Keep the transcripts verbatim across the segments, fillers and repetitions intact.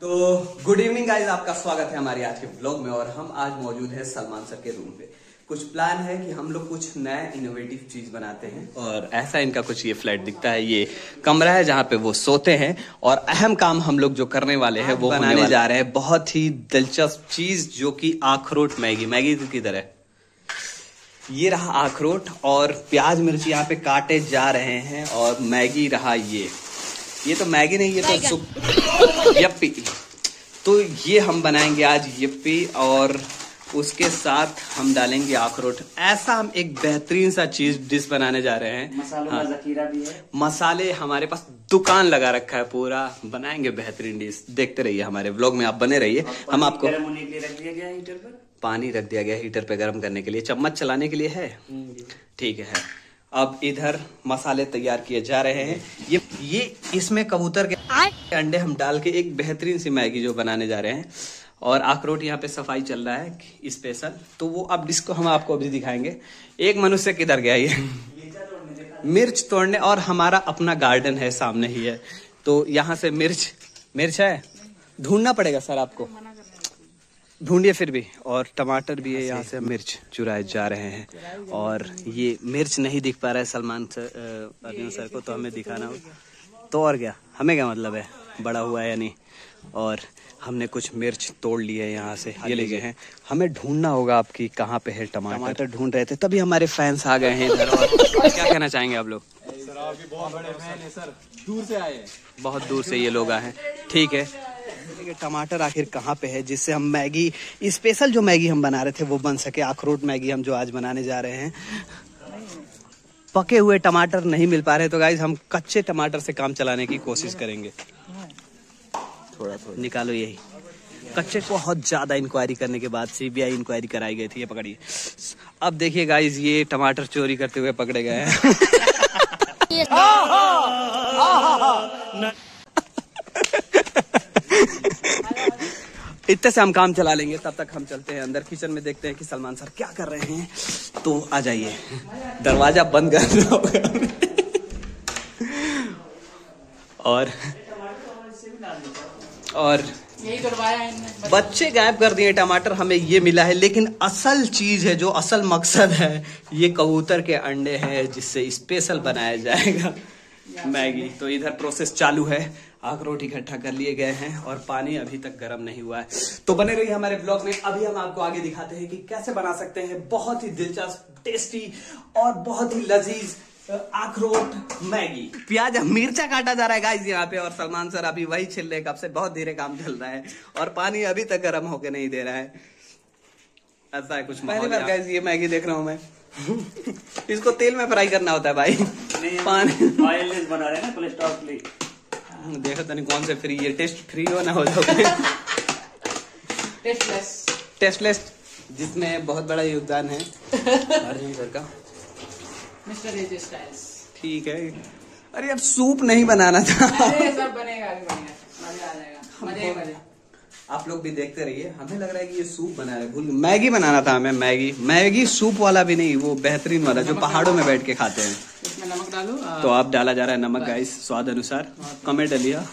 तो good evening guys, आपका स्वागत है हमारे आज के ब्लॉग में। और हम आज मौजूद हैं सलमान सर के रूम पे। कुछ प्लान है कि हम लोग कुछ नया इनोवेटिव चीज बनाते हैं और ऐसा इनका कुछ ये फ्लैट दिखता है। ये कमरा है जहाँ पे वो सोते हैं और अहम काम हम लोग जो करने वाले हैं वो बनाने जा रहे हैं बहुत ही दिलचस्प चीज, जो कि अखरोट मैगी। मैगी किधर है? ये रहा अखरोट और प्याज मिर्ची यहाँ पे काटे जा रहे हैं और मैगी रहा ये ये तो मैगी नहीं, ये तो सुप यप्पी। तो ये हम बनाएंगे आज यप्पी और उसके साथ हम डालेंगे अखरोट। ऐसा हम एक बेहतरीन सा चीज डिश बनाने जा रहे हैं। मसालों हाँ, का जखीरा भी है। मसाले हमारे पास दुकान लगा रखा है पूरा। बनाएंगे बेहतरीन डिश, देखते रहिए हमारे व्लॉग में, आप बने रहिए। हम आपको गर्म होने के लिए रख दिया गया है हीटर पर। पानी रख दिया गया हीटर पे गर्म करने के लिए, चम्मच चलाने के लिए है। ठीक है, अब इधर मसाले तैयार किए जा रहे हैं। ये ये इसमें कबूतर के अंडे हम डाल के एक बेहतरीन सी मैगी जो बनाने जा रहे हैं। और अखरोट यहाँ पे सफाई चल रहा है स्पेशल, तो वो अब इसको हम आपको अभी दिखाएंगे। एक मनुष्य किधर गया ये मिर्च तोड़ने, और हमारा अपना गार्डन है सामने ही है, तो यहाँ से मिर्च मिर्च है, ढूंढना पड़ेगा सर आपको, ढूंढिए फिर भी। और टमाटर भी है, यहाँ से मिर्च चुराए जा रहे हैं। और ये मिर्च नहीं दिख पा रहा है सलमान सर अर्जुन सर को, तो हमें दिखाना हो तो। और क्या, हमें क्या मतलब है बड़ा हुआ है या नहीं। और हमने कुछ मिर्च तोड़ लिए यहाँ से, ये ले गए हैं। हमें ढूंढना होगा आपकी कहाँ पे है टमाटर। टमाटर ढूंढ रहे थे तभी हमारे फैंस आ गए हैं इधर। और क्या कहना चाहेंगे आप लोग? सर आपके बहुत बड़े फैन है सर, दूर से आए हैं, बहुत दूर से ये लोग आए हैं। ठीक है, टमाटर आखिर कहाँ पे है जिससे हम मैगी स्पेशल जो मैगी हम बना रहे थे वो बन सके। अखरोट मैगी हम जो आज बनाने जा रहे हैं। पके हुए टमाटर नहीं मिल पा रहे, तो गाइस हम कच्चे टमाटर से काम चलाने की कोशिश करेंगे। थोड़ा थोड़ा निकालो यही कच्चे को। बहुत ज्यादा इंक्वायरी करने के बाद सीबीआई इंक्वायरी कराई गई थी। ये पकड़िए। अब देखिए गाइस, ये टमाटर चोरी करते हुए पकड़े गए हैं। इतने से हम काम चला लेंगे, तब तक हम चलते हैं अंदर किचन में, देखते हैं कि सलमान सर क्या कर रहे हैं। तो आ जाइए, दरवाजा बंद कर दो। और और बच्चे गायब कर दिए टमाटर, हमें ये मिला है। लेकिन असल चीज है, जो असल मकसद है, ये कबूतर के अंडे हैं जिससे स्पेशल बनाया जाएगा मैगी। तो इधर प्रोसेस चालू है। अखरोट इकट्ठा कर लिए गए हैं और पानी अभी तक गर्म नहीं हुआ है। तो बने रहिए हमारे ब्लॉग में। अभी हम आपको आगे दिखाते हैं कि कैसे बना सकते हैं बहुत ही दिलचस्प, टेस्टी और बहुत ही लजीज अखरोट मैगी। प्याज मिर्चा काटा जा रहा है गाइस यहाँ पे, और सलमान सर अभी वही छिल रहे, कब से बहुत धीरे काम चल रहा है और पानी अभी तक गर्म होके नहीं दे रहा है। ऐसा है कुछ। पहली बार गाइस ये मैगी देख रहा हूँ मैं। इसको तेल में फ्राई करना होता है भाई। पानी ऑयललेस बना रहे हैं ना, कोलेस्ट्रॉल फ्री। देखो तनी कौन से फ्री है, टेस्ट फ्री हो ना हो जाओगे। टेस्टलेस टेस्टलेस, जिसमें बहुत बड़ा योगदान है अर्जुन सर का। Mister AJ Styles. ठीक है। अरे अब सूप नहीं बनाना था। अरे सब बनेगा, अभी बनेगा, मजा आ जाएगा, मजे मजे। आप लोग भी देखते रहिए। हमें लग रहा है कि ये सूप बना रहे, भूल मैगी बनाना था हमें। मैगी मैगी सूप वाला भी नहीं, वो बेहतरीन वाला जो पहाड़ों में बैठ के खाते हैं। इसमें नमक डालो। तो आप डाला जा रहा है नमक गाइस, स्वाद अनुसार। कमेंट डालिए।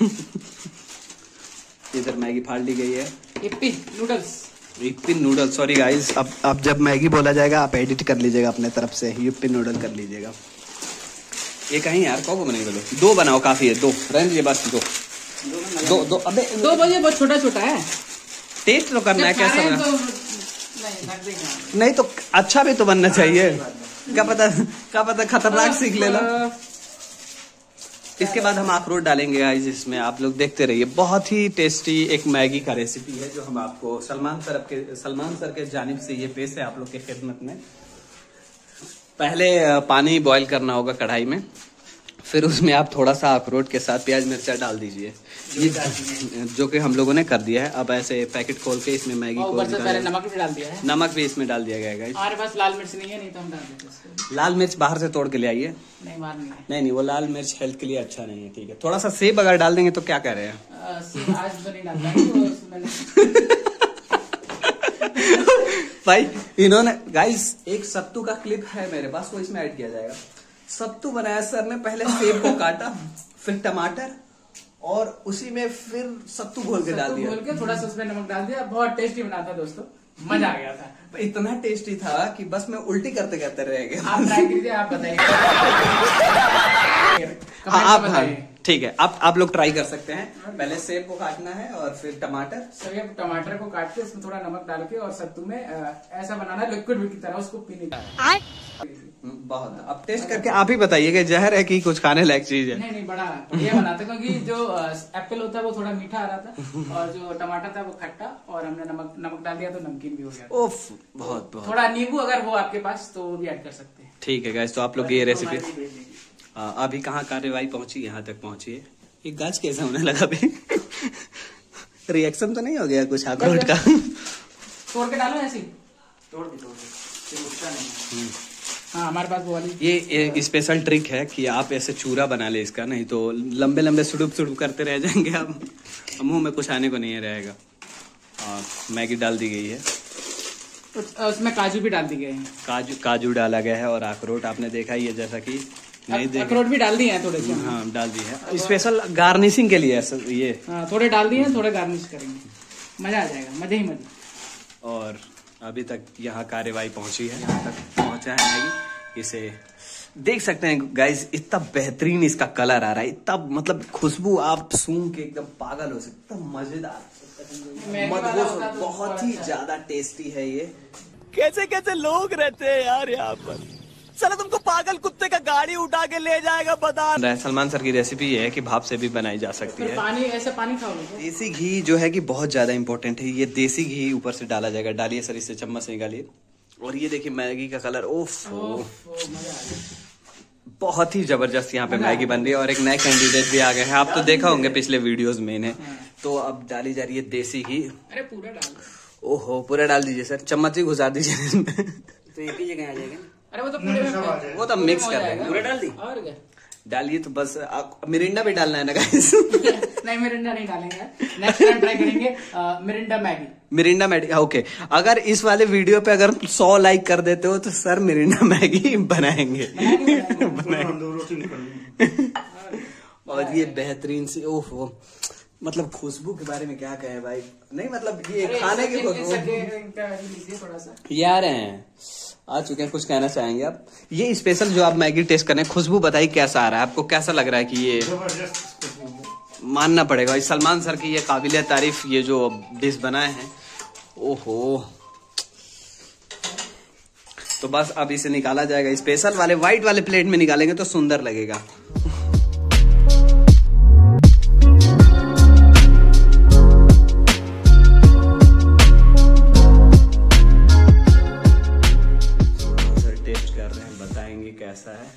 इधर मैगी फाड़ ली गई है। Yippee noodles. Yippee noodle, sorry guys, अब अब जब मैगी बोला जाएगा आप एडिट कर लीजिएगा अपने तरफ से, यप्पी नूडल कर लीजिएगा। ये कहीं यार कौ बनेगा? दो दो बनाओ, काफी है। दो रहने दीजिए बस, दो दो दो अबे दो बजे बहुत छोटा छोटा है। टेस्ट तो करना है कैसा बना। तो नहीं, नहीं तो अच्छा भी तो बनना चाहिए। क्या पता क्या पता खतरनाक सीख लेना। इसके बाद हम अखरोट डालेंगे गाइस इसमें, आप लोग देखते रहिए। बहुत ही टेस्टी एक मैगी का रेसिपी है जो हम आपको सलमान सर के सलमान सर के जानिब से ये पेश है आप लोग के खिदमत में। पहले पानी बॉईल करना होगा कढ़ाई में, फिर उसमें आप थोड़ा सा अखरोट के साथ प्याज मिर्चा डाल दीजिए, ये जो कि हम लोगों ने कर दिया है। अब ऐसे पैकेट खोल के इसमें मैगी को पहले नमक भी डाल दिया है। नमक भी इसमें डाल दिया गया है। हमारे पास लाल मिर्च नहीं है, नहीं तो हम डाल देते। लाल मिर्च बाहर से तोड़ के ले आइए। नहीं बाहर नहीं है। नहीं नहीं, वो लाल मिर्च हेल्थ के लिए अच्छा नहीं है। ठीक है, थोड़ा सा सेब अगर डाल देंगे तो क्या कह रहे हैं? सेब आज तो नहीं डालता भाई इन्होंने गाइस एक सत्तू का क्लिप है मेरे पास, वो इसमें ऐड किया जाएगा। सत्तू बनाया सर ने, पहले सेब को काटा, फिर टमाटर, और उसी में फिर सत्तू घोल के डाल दिया। घोल के थोड़ा सा उसमें नमक डाल दिया। बहुत टेस्टी बना था दोस्तों, मजा आ गया था। इतना टेस्टी था कि बस मैं उल्टी करते करते रह गया। आप ट्राई कीजिए, आप बताइए। हाँ आप हाँ ठीक है, आप आप लोग ट्राई कर सकते हैं। पहले सेब को काटना है और फिर टमाटर। सेब टमाटर को काट के उसमें थोड़ा नमक डाल के और सत्तू में ऐसा बनाना है लिक्विड की तरह, उसको पीने का। बहुत, अब टेस्ट करके आप ही बताइए कि जहर है कि कुछ खाने लायक चीज है। नहीं नहीं, बड़ा ये बना था क्योंकि जो एप्पल होता है वो थोड़ा मीठा आ रहा था और जो टमाटर था वो खट्टा, और हमने नमक नमक डाल दिया तो नमकीन भी हो गया। ओफ, बहुत बहुत। थोड़ा नींबू अगर हो आपके पास तो वो भी ऐड कर सकते हैं। ठीक है गाइस, तो आप लोग ये रेसिपी अभी कहाँ कार्यवाही पहुंची, यहाँ तक पहुंची है। ये गाज कैसा होने लगा भाई? रिएक्शन तो नहीं हो गया कुछ अखरोट का? तोड़ के डालो ऐसे, तोड़ दी तोड़ दी। हाँ हमारे पास वो वाली ये एक स्पेशल ट्रिक है कि आप ऐसे चूरा बना ले इसका, नहीं तो लंबे लंबे सुडुप सुडुप करते रह जाएंगे आप, मुंह में कुछ आने को नहीं रहेगा। और मैगी डाल दी गई है, उसमें काजू भी डाल दी गए हैं। काजू काजू डाला गया है और अखरोट आपने देखा ही है, जैसा कि नहीं देखा, अखरोट भी डाल दिए हैं थोड़े से। हाँ डाल दी है, स्पेशल गार्निशिंग के लिए ये। हाँ थोड़े डाल दिए हैं, थोड़े गार्निश करेंगे, मजा आ जाएगा, मजे ही मजे। और अभी तक यहाँ कार्यवाही पहुंची है, यहाँ तक पहुंचा है मैगी। इसे देख सकते हैं गाइस, इतना बेहतरीन इसका कलर आ रहा है, इतना मतलब खुशबू आप सूंघ के एकदम पागल हो सकते, मजेदार, मदहोश, बहुत ही ज्यादा टेस्टी है ये। कैसे कैसे लोग रहते हैं यार यहाँ पर, चलो तुमको पागल कुत्ते का गाड़ी उठा के ले जाएगा बता। सलमान सर की रेसिपी ये है कि भाप से भी बनाई जा सकती है। पानी ऐसे पानी खाओ। देसी घी जो है कि बहुत ज्यादा इंपॉर्टेंट है, ये देसी घी ऊपर से डाला जाएगा। डालिए सर, इससे चम्मच से निकालिए। और ये देखिए मैगी का कलर, ओफ, बहुत ही जबरदस्त यहाँ पे मैगी बन रही है। और एक नए कैंडिडेट भी आ गए हैं, आप तो देखा होंगे पिछले वीडियोस में इन्हें। तो अब डाली जा रही है देसी घी। अरे पूरा डाल, ओहो पूरा डाल दीजिए सर, चम्मच ही घुसा दीजिए इसमें। तो एक ही जगह आ जाएगा। अरे वो तो पूरे में, वो तो मिक्स कर देंगे। पूरा डाल दी और क्या डालिए तो बस। मिरिंडा भी डालना है ना गाइस? नहीं मिरिंडा नहीं डालेंगे, नेक्स्ट टाइम ट्राई करेंगे Mirinda Maggi. Mirinda Maggi okay. अगर इस वाले वीडियो पे अगर सौ लाइक कर देते हो तो सर मिरिंडा मैगी बनाएंगे, बनाएंगे। और ये बेहतरीन सी, ओहो मतलब खुशबू के बारे में क्या कहें भाई, नहीं मतलब ये खाने की खुशबू। ये आ रहे हैं, आ चुके हैं, कुछ कहना चाहेंगे आप? ये स्पेशल जो आप मैगी टेस्ट कर रहे हैं, खुशबू बताइए कैसा आ रहा है आपको, कैसा लग रहा है? कि ये मानना पड़ेगा सलमान सर की ये काबिल तारीफ ये जो डिश बनाए हैं, ओहो। तो बस अब इसे निकाला जाएगा, स्पेशल वाले व्हाइट वाले प्लेट में निकालेंगे तो सुंदर लगेगा। कैसा है?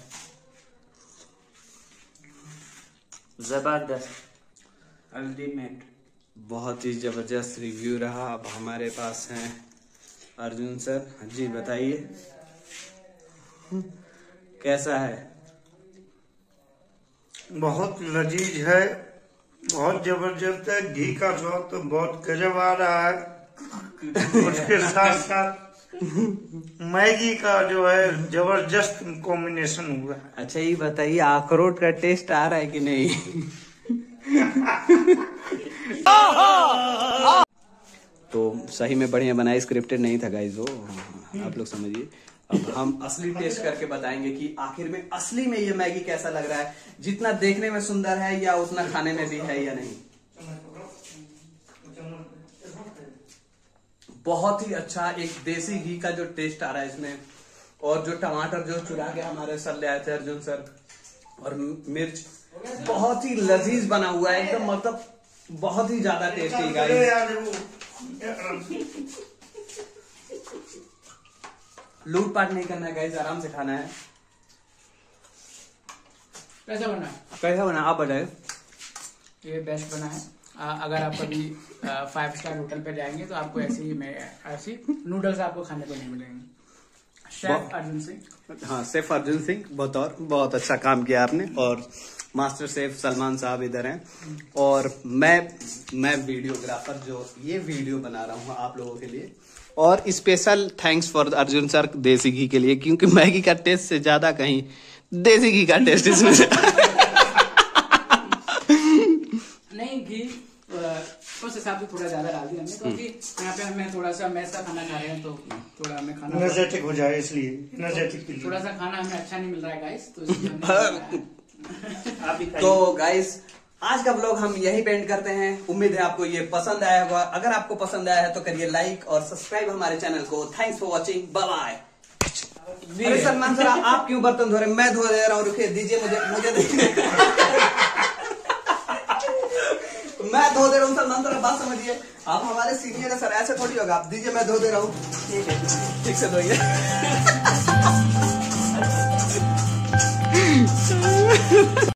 जबरदस्त, अल्टीमेट, बहुत ही जबरदस्त रिव्यू रहा। अब हमारे पास हैं अर्जुन सर, जी बताइए कैसा है? बहुत लजीज है, बहुत जबरदस्त है। घी का स्वाद तो बहुत गजब आ रहा है। उसके साथ साथ मैगी का जो है जबरदस्त कॉम्बिनेशन हुआ है। अच्छा ये बताइए अखरोट का टेस्ट आ रहा है कि नहीं? तो सही में बढ़िया बनाया, स्क्रिप्टेड नहीं था गाइस वो, आप लोग समझिए। अब हम असली टेस्ट करके बताएंगे कि आखिर में असली में ये मैगी कैसा लग रहा है, जितना देखने में सुंदर है या उतना खाने में भी है या नहीं। बहुत ही अच्छा एक देसी घी का जो टेस्ट आ रहा है इसमें, और जो टमाटर जो चुरा के हमारे सर ले आए थे अर्जुन सर, और मिर्च बहुत ही लजीज बना हुआ है एकदम, मतलब बहुत ही ज्यादा टेस्टी गाइस। लूट पाट नहीं करना है गाइस, आराम से खाना है। कैसा बना है? कैसा बना आप बताइए। ये बेस्ट बना है। आ, अगर आप कभी फाइव स्टार होटल पे जाएंगे तो आपको ऐसी ही ऐसी नूडल्स आपको खाने को नहीं मिलेंगे। शेफ अर्जुन सिंह, हाँ शेफ अर्जुन सिंह बतौर, बहुत अच्छा काम किया आपने। और मास्टर शेफ सलमान साहब इधर हैं, और मैं मैं वीडियोग्राफर जो ये वीडियो बना रहा हूँ आप लोगों के लिए। और special thanks for Arjun sir देसी घी के लिए, क्योंकि मैगी का टेस्ट से ज्यादा कहीं देसी घी का टेस्ट इसमें से हिसाब से थोड़ा ज्यादा डाल दिया हमने, क्योंकि यहाँ पे हमें थोड़ा सा मैस का खाना खा रहे हैं, तो थोड़ा हमें खाना एनर्जेटिक हो जाए, इसलिए एनर्जेटिक के लिए थोड़ा सा खाना हमें अच्छा नहीं मिल रहा है गाइस, तो इसलिए हमने आप भी खाइए। तो गाइस आज का ब्लॉग हम यही पेंट करते हैं। उम्मीद है आपको ये पसंद आया होगा। अगर आपको पसंद आया है तो करिए लाइक और सब्सक्राइब हमारे चैनल को। Thanks for watching, bye bye. अरे सलमान सर, आप क्यों बर्तन धो रहे हैं? मैं धो दे रहा हूँ, रुकिए, दीजिए मुझे मुझे दीजिए। मैं धो दे रहा हूँ सलमान सर, बात समझिए, आप हमारे सीनियर है सर, ऐसे थोड़ी होगा। आप दीजिए, मैं धो दे रहा हूँ। ठीक है, ठीक से धोइए।